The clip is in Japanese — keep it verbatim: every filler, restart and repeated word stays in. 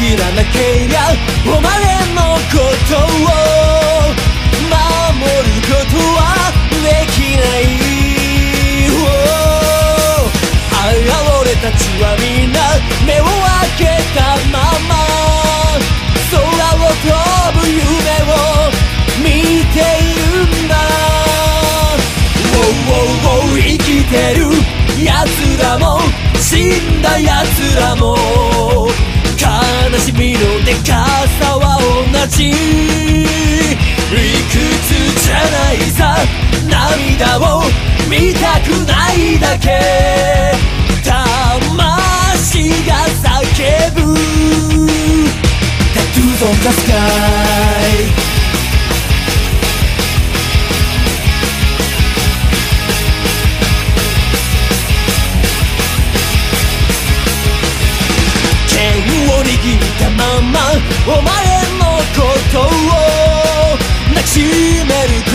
知らなけりゃお前のことを守ることはできない。ああ俺たちはみんな目を開けたまま空を飛ぶ夢を見ているんだ。ウォウウォウ生きてる奴らも死んだ奴らも悲しみのでかさは同じ。理屈じゃないさ、涙を見たくないだけ。魂が叫ぶ Tattoos on the sky。 剣を握ったままお前のことを抱きしめる